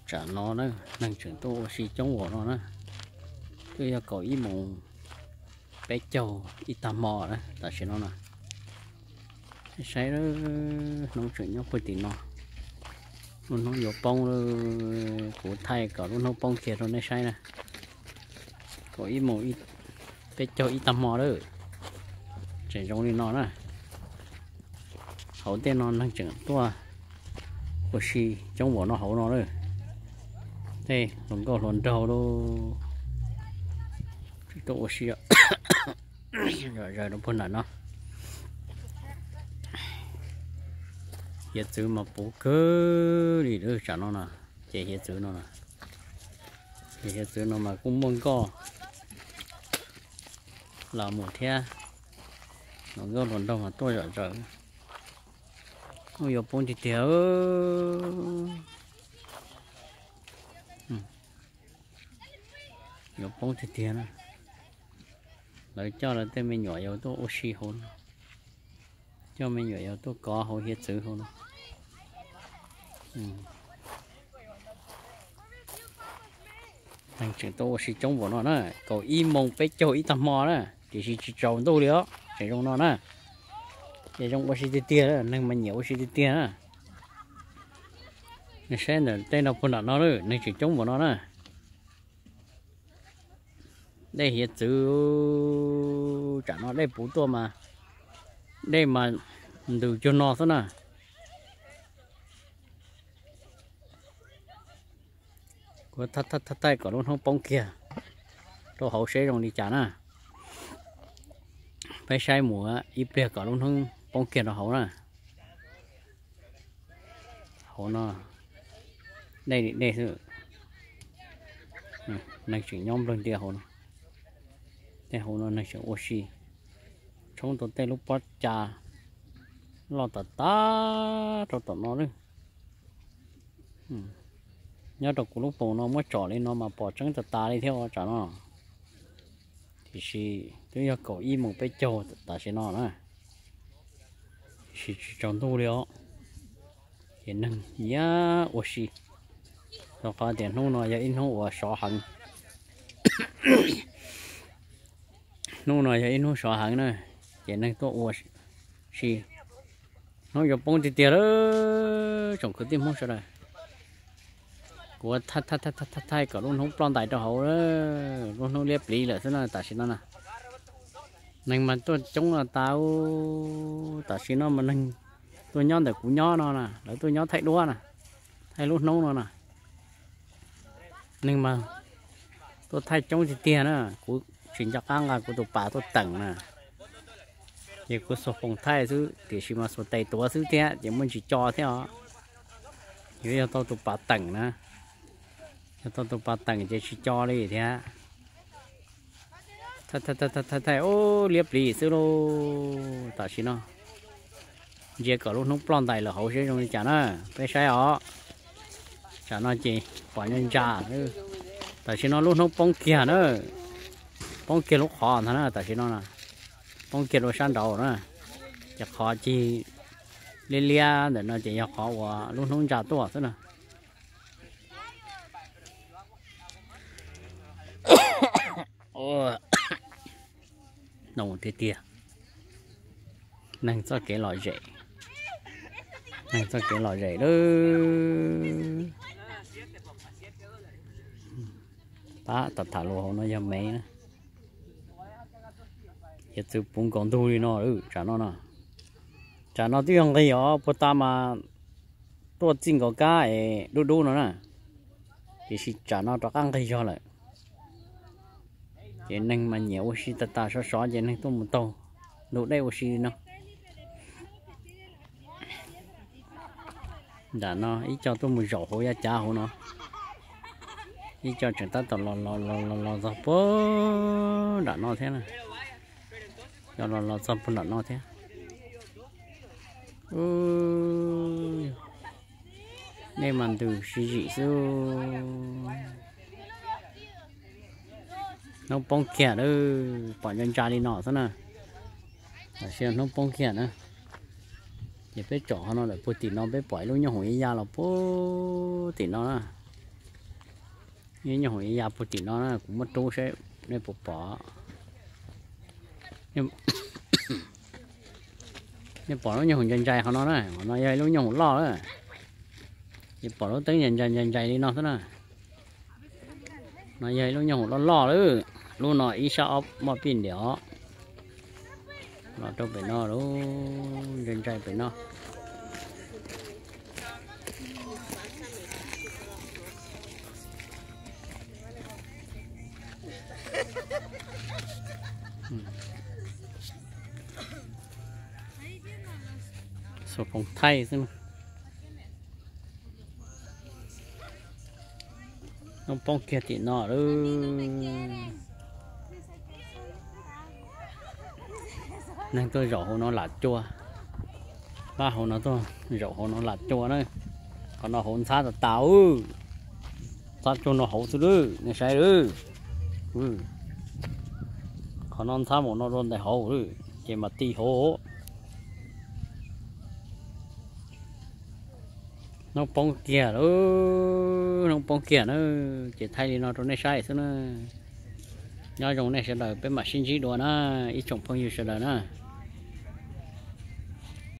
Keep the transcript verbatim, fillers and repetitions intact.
trả nó nữa năng chuyển tô xì chống của nó nữa tôi có ý mong bé châu ít tầm mò đấy ta sẽ nó nè sai đó nông chuyện nhóc phải tiền nó luôn nó vô bông của thay cả luôn nó bông kia rồi nó sai nè có ý mong ít bé châu ít tầm mò đó chạy trong đi nó nè hậu tên nó năng chuyển tô của xì chống của nó hậu nó rồi thế nó có lần đầu đâu tổ xì rồi rồi nó phân là nó hiện chữ mà bố cơ đi được chả nó nè chỉ hiện chữ nó nè chỉ hiện chữ nó mà cũng mong co là một thế nó có lần đầu mà tôi rồi rồi ôi giờ bốn thì thiếu giờ bốn thì thiếu nè lấy cho là tên mình nhỏ yếu tố oxy hôn cho mình nhỏ yếu tố có hậu hiện chữ hôn thằng chữ tố oxy chống của nó nè cầu y mông bé châu y tầm mò nè thì chỉ trồng tôi nữa chỉ trong nó nè chỉ trong oxy tia đó nên mình nhiều oxy tia nè nên xem là tên nào phân là nó nữa nên chỉ chống của nó nè đây hiện chữ chả nó đây bố tua mà đây mà từ cho nó thôi nè có thắt thắt thắt tay có luôn không bông kia tôi hậu sẽ rồi đi chả nè phải sai mùa ít bia có luôn không bông kia nó hậu nè hậu nó đây đây sự này chỉ nhóm lên tia hậu nóแต่หัวนั่นเชื่อโอชีช่องตัวเตลูกปัดจ่าเราตัดตาเราตัดnó nữa nhớ được của lúc bầu nó mới trỏ lên nó mà bỏ trắngตัดตาđi theo trả nó thì chỉ tôi yêu cầu y một cái châu ta sẽ nó nữa chỉ trồng tu liệu hiện năng nhá ô xì rồi phát triển nó nó giờ in hậu và sọ hằng nó nói vậy nó sợ hẳn nè chỉ năng to uo xì nó giờ bông thì tiệt đó trồng cứ tìm không sao đây của thắt thắt thắt thắt thắt thay cả luôn không plon tại cho hậu đó luôn không liệp lý lại thế nào tại sao nó nè nên mà tôi chống là tao tại sao nó mà nên tôi nhon để cũng nhon nó nè để tôi nhon thay đua nè thay lúc nấu nó nè nhưng mà tôi thay chống thì tiệt nữa của chuyện cho ăn là của tụi bà tôi tặng nè thì của số phòng thay chứ thì chỉ mà số tayตัวchứ thế chỉ muốn chỉ cho thế hả như là tôi tụi bà tặng nè tôi tụi bà tặng chỉ chỉ cho đi thế thay thay thay thay thay ô liệp lì xíu đâu tại sao nó giờ cả lúc nó plon tay là hậu sẽ trong đi chả nè phải sai họ chả nó chỉ bỏ nhân trả nữa tại sao nó lúc nó bông kia nữa bông kia lúc khó thế nào tại sao nó nè bông kia lúc sang đầu nữa chắc khó chỉ lia lia để nó chỉ khó và lúc nó trả tuổi thế nào nồng thế tia năng cho cái loại rễ năng cho cái loại rễ đó ta tập thả lô nó ra mấy nữa hiện từ bún con tu đi nó ừ chả nó nè chả nó tiếng cái đó bữa ta mà tôi chính có cái đu đu nó nè thì chỉ chả nó cho ăn cái cho lại chỉ nên mà nhiều oxy ta ta xóa xóa chỉ nên tôi một tô đủ đây oxy nó đã nó ít cho tôi một rổ hối cha hối nó ít cho chúng ta tập lò lò lò lò lò dọc bố đã nó thế này cho nó nó xong phân nó thế ôi đây mà từ suy dị siêu nó bông kia đó bỏ nhân tra đi nọ thế nào là xem nó bông kia nữa chỉ biết chọn nó là bố tỉ nó biết bỏ luôn nhau hồi ra là bố tỉ nó như nhau hồi nhà phụ chỉ nó cũng mất trú sẽ nên bỏ bỏ nhưng nhưng bỏ nó nhau hồi dần dần họ nó này nó dây lúc nhau hồi lo đó thì bỏ nó tới dần dần dần dần đi nó thế này nó dây lúc nhau hồi lo lo đó lúc nó ít sao mà pin đéo nó trong bên nó luôn dần dần bên nó số phòng thay xem nó bông kia thì nó đó nên tôi rổ hồ nó là chua ba hồ nó tôi rổ hồ nó là chua đấy còn nó hồn sát là táo sát cho nó hậu từ đó này sai đó ừ còn nó sát một nó luôn tại hậu đó chỉ mà tì hổ nó bông kia đó nó bông kia nó chỉ thay đi nó trong này sai nữa nó trong này sẽ là bên mặt sinh trí đồ nó ít trồng phong nhiêu sẽ là nó